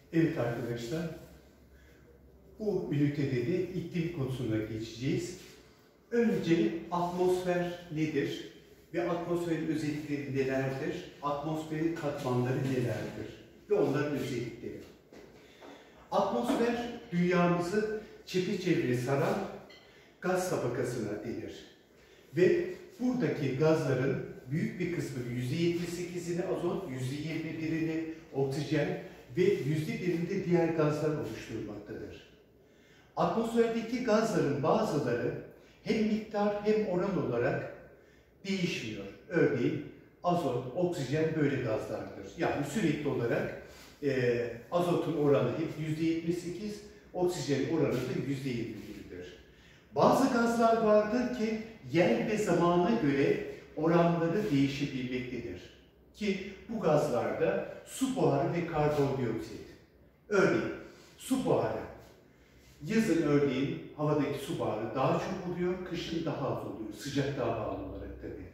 Evet arkadaşlar, bu ünitede de iklim konusuna geçeceğiz. Önce atmosfer nedir ve atmosferin özellikleri nelerdir? Atmosferin katmanları nelerdir ve onların özellikleri. Atmosfer, dünyamızı çepeçevre saran gaz tabakasına denir. Ve buradaki gazların büyük bir kısmı, %78'ini azot, %21'ini oksijen ve %1'ini diğer gazlar oluşturmaktadır. Atmosferdeki gazların bazıları hem miktar hem oran olarak değişmiyor. Örneğin azot, oksijen böyle gazlardır. Yani sürekli olarak azotun oranı hep %78, oksijen oranı da %21'dir. Bazı gazlar vardır ki yer ve zamana göre oranları değişebilmektedir. Ki bu gazlarda su buharı ve karbondioksit. Örneğin su buharı. Yazın örneğin havadaki su buharı daha çok oluyor, kışın daha az oluyor. Sıcaklığa bağlı olarak tabii.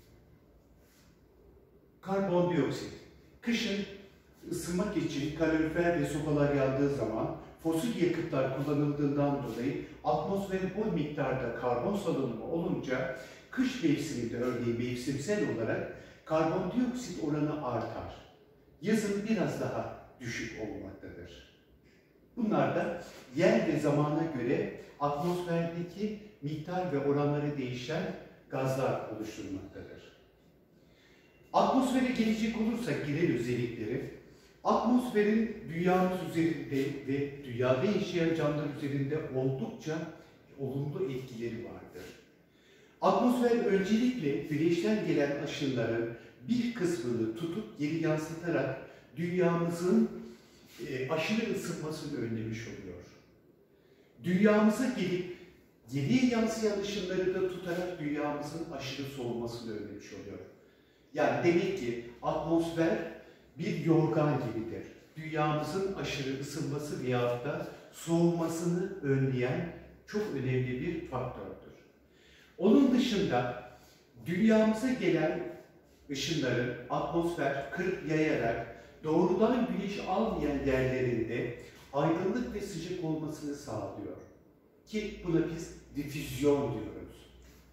Karbondioksit. Kışın ısınmak için kalorifer ve sobalar yandığı zaman fosil yakıtlar kullanıldığından dolayı atmosfere bol miktarda karbon salınımı olunca kış mevsiminde örneğin mevsimsel olarak karbondioksit oranı artar. Yazın biraz daha düşük olmaktadır. Bunlar da yer ve zamana göre atmosferdeki miktar ve oranları değişen gazlar oluşturmaktadır. Atmosfere gelecek olursak genel özellikleri, atmosferin dünyamız üzerinde ve dünyada yaşayan canlılar üzerinde oldukça olumlu etkileri vardır. Atmosfer öncelikle güneşten gelen ışınların bir kısmını tutup geri yansıtarak dünyamızın aşırı ısınmasını önlemiş oluyor. Dünyamıza gelip geriye yansıyan ışınları da tutarak dünyamızın aşırı soğumasını önlemiş oluyor. Yani demek ki atmosfer bir yorgan gibidir. Dünyamızın aşırı ısınması veyahut da soğumasını önleyen çok önemli bir faktördür. Onun dışında dünyamıza gelen ışınları atmosfer kırıp yayarak doğrudan güneş almayan yerlerinde aydınlık ve sıcak olmasını sağlıyor. Ki buna biz difüzyon diyoruz.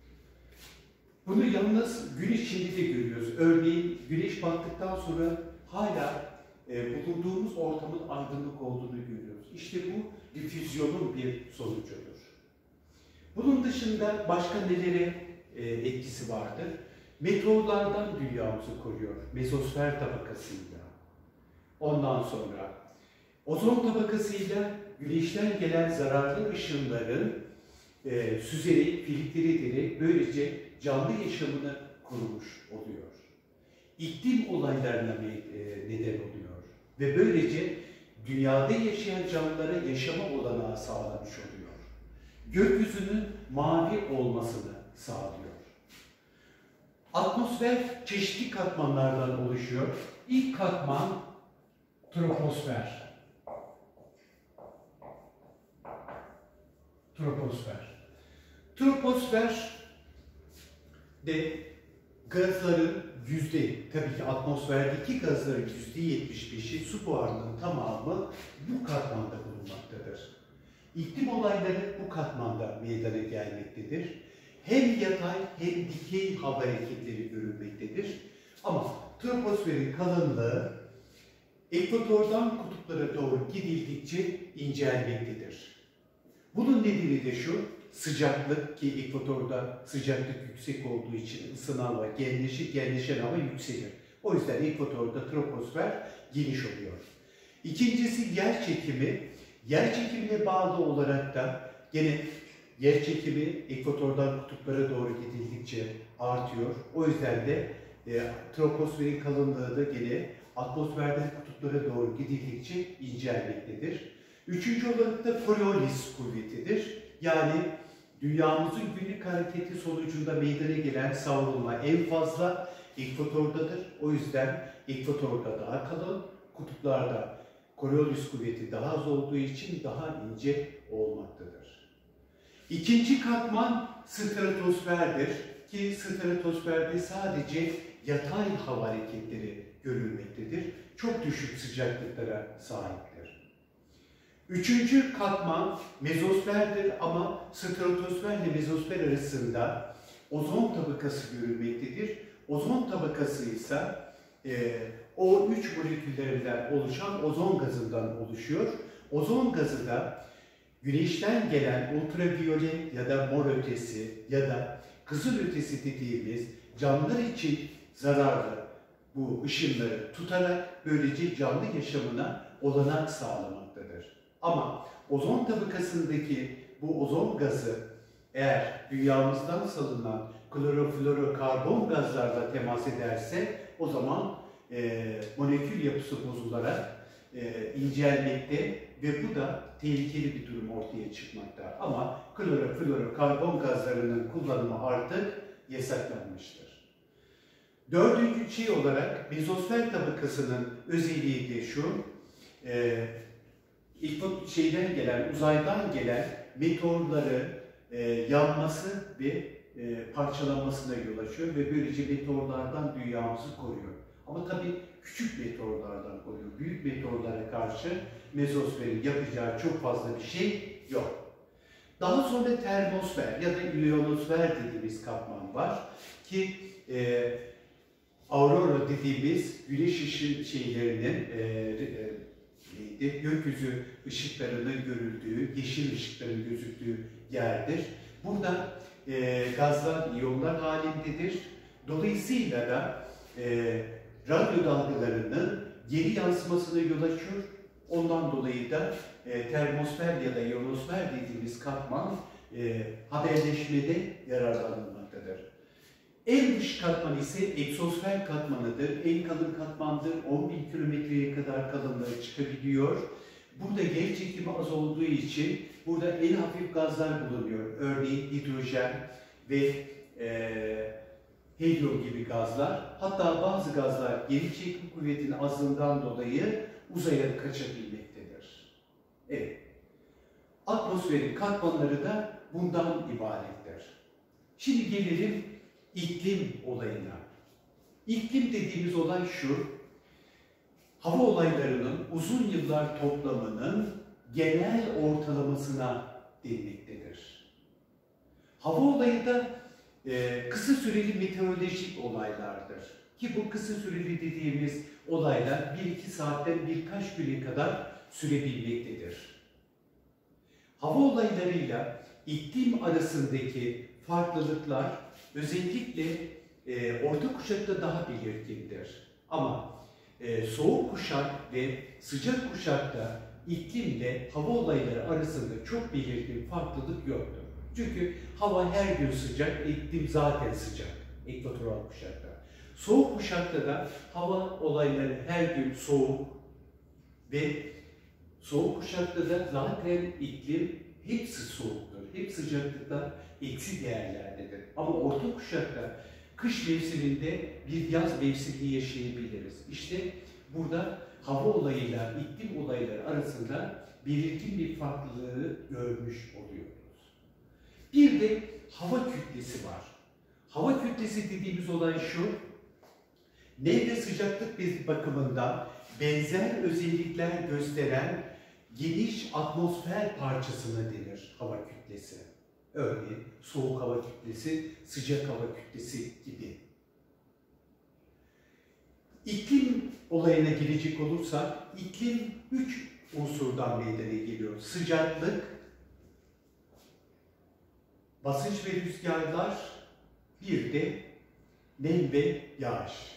Bunu yalnız gün içinde de görüyoruz. Örneğin güneş battıktan sonra hala bulunduğumuz ortamın aydınlık olduğunu görüyoruz. İşte bu difüzyonun bir sonucudur. Bunun dışında başka nelere etkisi vardır? Meteorlardan dünyamızı koruyor. Mezosfer tabakasıyla. Ondan sonra ozon tabakasıyla güneşten gelen zararlı ışınların süzerek, filtre ederek böylece canlı yaşamını korumuş oluyor. İklim olaylarına neden oluyor ve böylece dünyada yaşayan canlılara yaşama olanağı sağlamış oluyor. Gökyüzünün mavi olmasını sağlıyor. Atmosfer çeşitli katmanlardan oluşuyor. İlk katman troposfer. Troposfer de gazların tabii ki atmosferdeki gazların %75'i, su buharının tamamı bu katmanda bulunmaktadır. İklim olayları bu katmanda meydana gelmektedir. Hem yatay hem dikey hava hareketleri görülmektedir. Ama troposferin kalınlığı ekvatordan kutuplara doğru gidildikçe incelmektedir. Bunun nedeni de şu, sıcaklık ki ekvatorda sıcaklık yüksek olduğu için ısınan hava genleşen hava yükselir. O yüzden ekvatorda troposfer geniş oluyor. İkincisi yer çekimi. Yer çekimine bağlı olarak da gene yer çekimi ekvatordan kutuplara doğru gidildikçe artıyor. O yüzden de troposferin kalınlığı da gene atmosferden kutuplara doğru gidildikçe incelmektedir. Üçüncü olarak da Coriolis kuvvetidir. Yani dünyamızın günlük hareketi sonucunda meydana gelen savrulma en fazla ekvatordadır. O yüzden ekvatorda daha kalın, kutuplarda Coriolis kuvveti daha az olduğu için daha ince olmaktadır. İkinci katman stratosferdir ki stratosferde sadece yatay hava hareketleri görülmektedir. Çok düşük sıcaklıklara sahiptir. Üçüncü katman mezosferdir ama stratosfer ile mezosfer arasında ozon tabakası görülmektedir. Ozon tabakası ise O3 moleküllerinden oluşan ozon gazından oluşuyor. Ozon gazı da güneşten gelen ultraviyolet ya da mor ötesi ya da kızıl ötesi dediğimiz canlılar için zararlı bu ışınları tutarak böylece canlı yaşamına olanak sağlamaktadır. Ama ozon tabakasındaki bu ozon gazı eğer dünyamızdan salınan kloroflorokarbon gazlarla temas ederse o zaman molekül yapısı bozularak incelmekte ve bu da tehlikeli bir durum ortaya çıkmakta. Ama kloroflorokarbon gazlarının kullanımı artık yasaklanmıştır. Dördüncü şey olarak mezosfer tabakasının özelliği de şu, uzaydan gelen meteorları yanması ve parçalanmasına yol açıyor ve böylece meteorlardan dünyamızı koruyor. Ama tabii küçük meteorlardan koruyor. Büyük meteorlara karşı mezosferin yapacağı çok fazla bir şey yok. Daha sonra termosfer ya da ionosfer dediğimiz katman var ki aurora dediğimiz güneş ışığı gökyüzü ışıklarının görüldüğü, yeşil ışıkların gözüktüğü yerdir. Burada gazlar iyonlar halindedir. Dolayısıyla da radyo dalgalarının geri yansımasına yol açıyor. Ondan dolayı da termosfer ya da ionosfer dediğimiz katman haberleşmede yararlanılmaktadır. En dış katman ise eksosfer katmanıdır. En kalın katmandır. 10.000 kilometreye kadar kalınlığı çıkabiliyor. Burada yer çekimi az olduğu için burada en hafif gazlar bulunuyor. Örneğin hidrojen ve helyum gibi gazlar. Hatta bazı gazlar geri çekim kuvvetinin azlığından dolayı uzaya kaçabilmektedir. Evet. Atmosferin katmanları da bundan ibarettir. Şimdi gelelim iklim olayına. İklim dediğimiz olay şu, hava olaylarının uzun yıllar toplamının genel ortalamasına denilmektedir. Hava olayı da kısa süreli meteorolojik olaylardır. Ki bu kısa süreli dediğimiz olaylar 1-2 saatten birkaç güne kadar sürebilmektedir. Hava olaylarıyla iklim arasındaki farklılıklar özellikle orta kuşakta daha belirgindir. Ama soğuk kuşak ve sıcak kuşakta iklimle hava olayları arasında çok belirgin farklılık yoktur. Çünkü hava her gün sıcak, iklim zaten sıcak, ekvatoral kuşakta. Soğuk kuşakta da hava olayları her gün soğuk ve soğuk kuşakta da zaten iklim hepsi soğuktur, hep sıcaklıkta eksi değerlerdedir. Ama orta kuşakta kış mevsiminde bir yaz mevsimi yaşayabiliriz. İşte burada hava olayıyla iklim olayları arasında belirgin bir farklılığı görmüş oluyoruz. Bir de hava kütlesi var. Hava kütlesi dediğimiz olay şu, nem ve sıcaklık bakımından benzer özellikler gösteren geniş atmosfer parçasına denir hava kütlesi. Örneğin soğuk hava kütlesi, sıcak hava kütlesi gibi. İklim olayına gelecek olursak, iklim 3 unsurdan meydana geliyor. Sıcaklık, basınç ve rüzgarlar, bir de nem ve yağış.